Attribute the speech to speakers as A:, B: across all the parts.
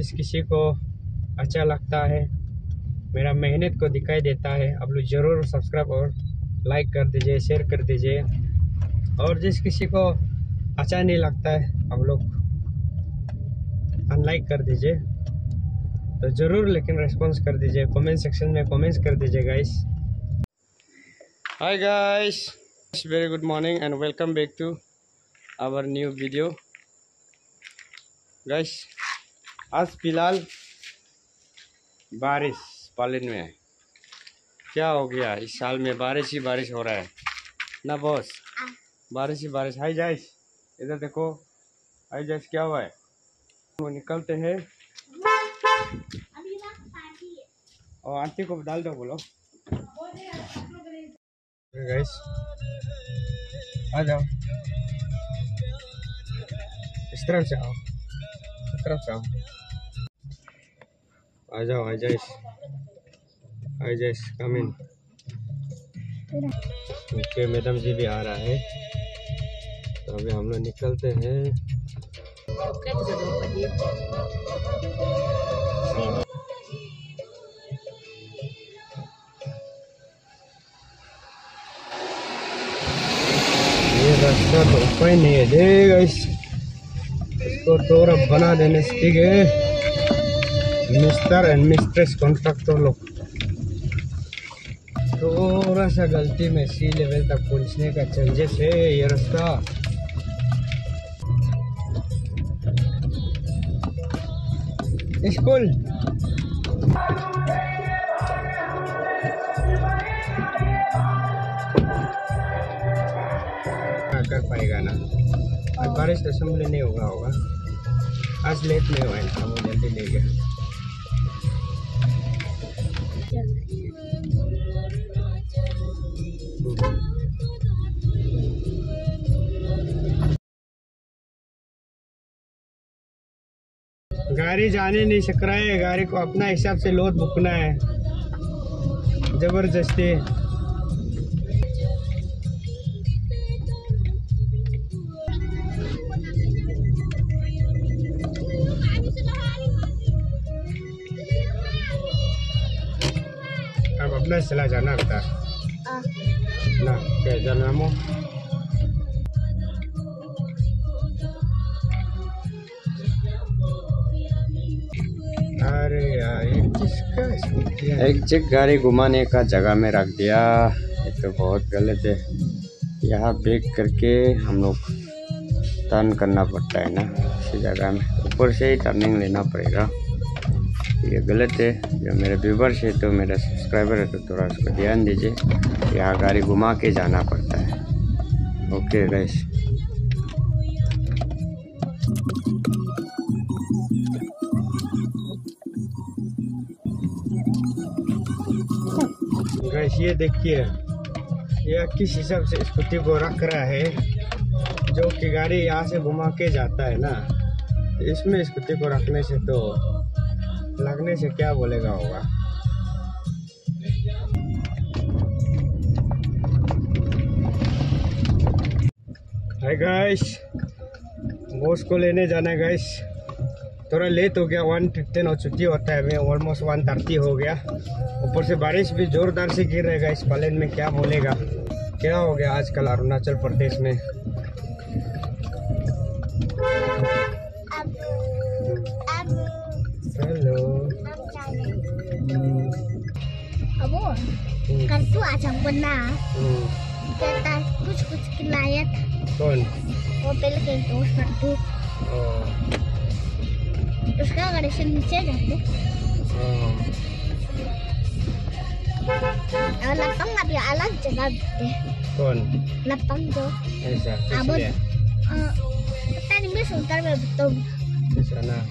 A: जिस किसी को अच्छा लगता है, मेरा मेहनत को दिखाई देता है, आप लोग ज़रूर सब्सक्राइब और लाइक कर दीजिए, शेयर कर दीजिए। और जिस किसी को अच्छा नहीं लगता है, आप लोग अनलाइक कर दीजिए। तो ज़रूर लेकिन रेस्पॉन्स कर दीजिए, कमेंट सेक्शन में कमेंट्स कर दीजिए guys. Hi guys, very good morning and welcome back to our new video guys. आज फिलहाल बारिश पालन में है। क्या हो गया, इस साल में बारिश ही बारिश हो रहा है ना बॉस, बारिश ही बारिश। हाय जाइस, इधर देखो। हाय जाइस, क्या हुआ है? वो निकलते हैं और आंटी को डाल दो, बोलो गाइस आ जाओ, इस तरफ से आओ, इस तरफ से आओ, आ जाओ। आ जाइस, आ जाइस, come in. Okay, madam ji भी आ रहा है, तो अभी हम लोग निकलते हैं। ये रास्ता तो कोई नहीं है दे गाइस, इसको थोड़ा बना देने से ठीक है। मिस्टर एंड मिस्ट्रेस कॉन्ट्रैक्टर लोग थोड़ा सा गलती में सी लेवल तक पहुंचने का चांसेस है। ये रास्ता स्कूल कर पाएगा ना, आज बारिश तो संभले नहीं होगा। आज लेट नहीं हुआ है, वो जल्दी ले गया। गाड़ी जाने नहीं सक रहा है, गाड़ी को अपना हिसाब से लोड बुकना है जबरदस्ती। अब अपना चला जाना होता ना, क्या जाना मो। अरे यार, एक जगह गाड़ी घुमाने का जगह में रख दिया, ये तो बहुत गलत है। यहाँ ब्रेक करके हम लोग टर्न करना पड़ता है ना, इसी जगह में ऊपर से ही टर्निंग लेना पड़ेगा। ये गलत है। जो मेरे व्यूवर्स है, तो मेरा सब्सक्राइबर है, तो थोड़ा उसको ध्यान दीजिए। यहाँ गाड़ी घुमा के जाना पड़ता है। ओके गाइस, गाइस ये देखिए, ये किस हिसाब से स्कूटी को रख रहा है, जो कि गाड़ी यहाँ से घुमा के जाता है ना। इसमें स्कूटी को रखने से तो लगने से क्या बोलेगा होगा। हाय गाइस, बॉस को लेने जाना है गाइस। थोड़ा लेट हो गया, 1:15 और छुट्टी होता है, मैं ऑलमोस्ट 1:30 हो गया। ऊपर से बारिश भी जोरदार से गिर रहेगा इस पालन में, क्या बोलेगा। क्या हो गया आजकल अरुणाचल प्रदेश में। हेलो
B: अब कल तू आजा बना कहता कुछ खिलाया था।
A: कौन?
B: वो पहले कहीं दोस्त करतू उसका गाड़ी से नीचे जाते और लपंग अभी अलग जगह देते।
A: कौन?
B: लपंग जो
A: ऐसा
B: अब पता नहीं, मैं सुनता मैं तो
A: ऐसा ना।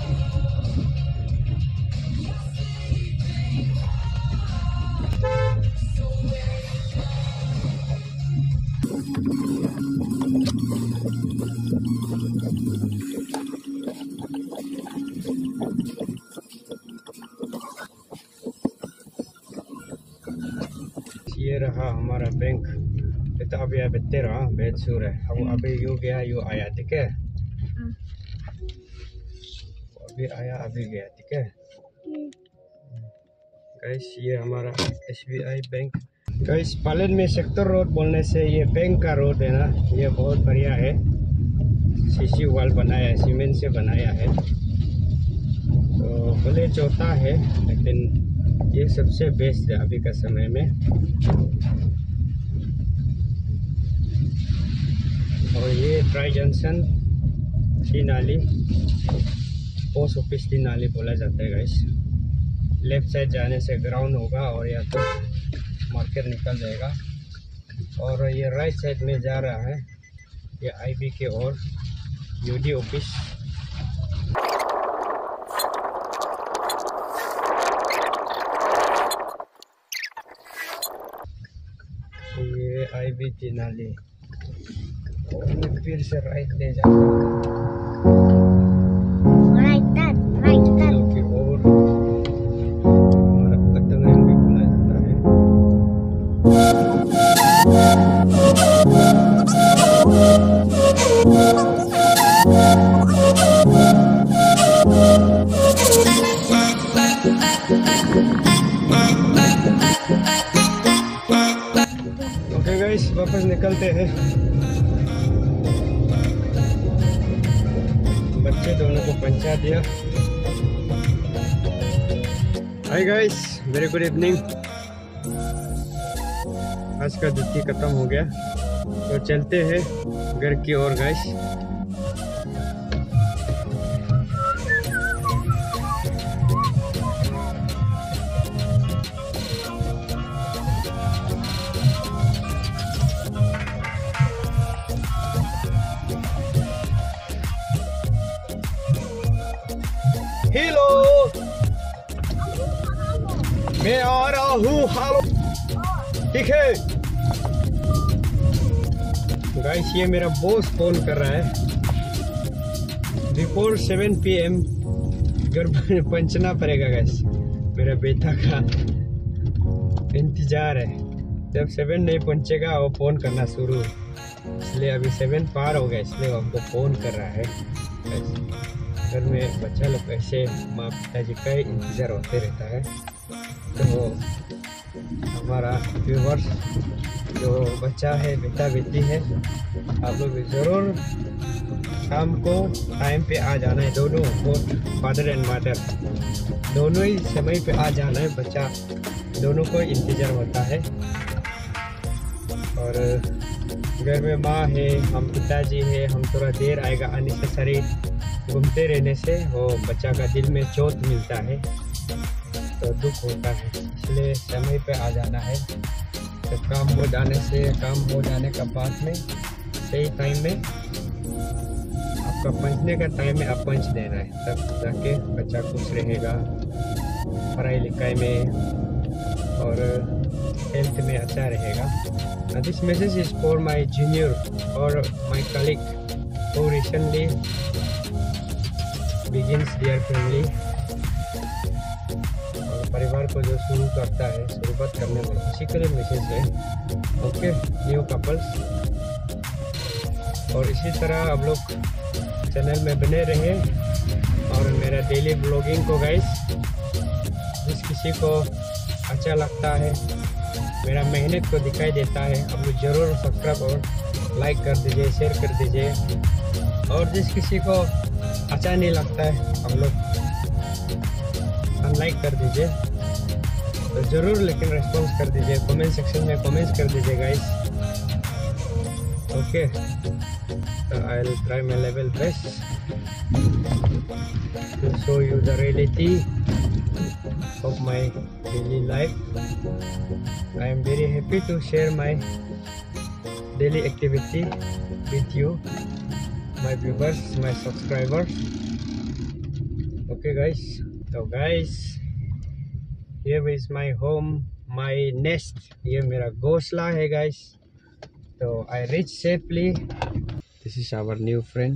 A: ये रहा हमारा बैंक। ये तो अभी बेचते रहा, बेच सूर है। अब अभी यू गया, यू आया, ठीक है। अभी आया अभी गया, ठीक है गाइस। ये हमारा SBI बैंक गाइस। पालन में सेक्टर रोड बोलने से ये बैंक का रोड है ना, ये बहुत बढ़िया है। सीसी वॉल बनाया है, सीमेंट से बनाया है, तो भले चौथा है लेकिन ये सबसे बेस्ट है अभी का समय में। और ये tri junction Tinali, post office Tinali बोला जाता है गाइस। लेफ्ट साइड जाने से ग्राउंड होगा और या तो मार्केट निकल जाएगा। और ये राइट साइड में जा रहा है ये IB के और UD ऑफिस। ये IB तीनाली और फिर से राइट ले जाऊंगा की ओर। हमारा पतंगन भी बोला जाता है। ओके गाइस, वापस निकलते हैं। बच्चे दोनों को पहुंचा दिया। Hi guys, very good evening. आज का ड्यूटी खत्म हो गया तो चलते हैं घर की ओर गाइस। हेलो, मैं आ रहा हूँ। हेलो, ठीक है गाइस। ये मेरा बॉस फोन कर रहा है। बिफोर 7 PM घर पहुंचना पड़ेगा गाइस। मेरा बेटा का इंतजार है। जब 7 नहीं पहुंचेगा वो फोन करना शुरू, इसलिए अभी 7 पार हो गया, इसलिए वो हमको फोन कर रहा है। घर में बच्चा लोग ऐसे माँ पिताजी का इंतजार होते रहता है। तो हमारा व्यूवर्स जो बच्चा है, बेटा बेटी है, आप लोग ज़रूर शाम को टाइम पे आ जाना है। दोनों, बोथ फादर एंड मदर, दोनों ही समय पे आ जाना है। बच्चा दोनों को इंतज़ार होता है। और घर में माँ है, हम पिताजी है, हम थोड़ा देर आएगा। अननेसेसरी घूमते रहने से वो बच्चा का दिल में चोट मिलता है, तो दुख होता है। इसलिए समय पे आ जाना है। तो काम हो जाने का बाद में सही टाइम में, आपका पहुंचने का टाइम में आप पहुंच देना है, तब जाके बच्चा खुश रहेगा पढ़ाई लिखाई में और हेल्थ में अच्छा रहेगा। This message is for my junior और my colleague who recently begins their family. परिवार को जो शुरू करता है, शुरुआत करने में, इसी के लिए मैसेज है। Okay new couples. और इसी तरह आप लोग चैनल में बने रहे और मेरा डेली ब्लॉगिंग को गाइस, जिस किसी को अच्छा लगता है, मेरा मेहनत को दिखाई देता है, आप लोग ज़रूर सब्सक्राइब और लाइक कर दीजिए, शेयर कर दीजिए। और जिस किसी को अच्छा नहीं लगता है, आप लोग अनलाइक कर दीजिए। तो ज़रूर लेकिन रिस्पॉन्स कर दीजिए, कमेंट सेक्शन में कमेंट्स कर दीजिए guys. Okay, so I'll try my level best to show you the reality of my daily life. I am very happy to share my daily activity with you, my viewers, my subscribers. Okay guys, so guys, here is my home, my nest. ये मेरा घोंसला है guys. So I reached safely. This is our new friend,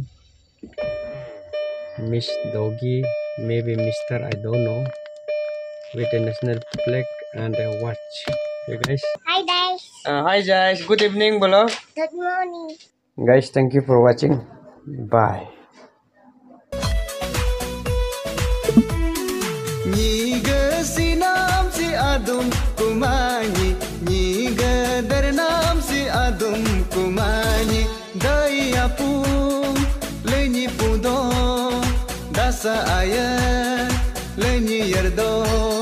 A: Miss Doggy, maybe Mr. I don't know, with a national flag and a watch. Okay guys.
B: Hi guys.
A: Hi guys. Good evening, bolo.
B: Good morning.
A: Guys, thank you for watching. Bye.
C: Nyi ge sinam si adum kumanyi, nyi ge dernam si adum kumanyi. Dai apung lenyi pudo, dasa ayat lenyi yerdo.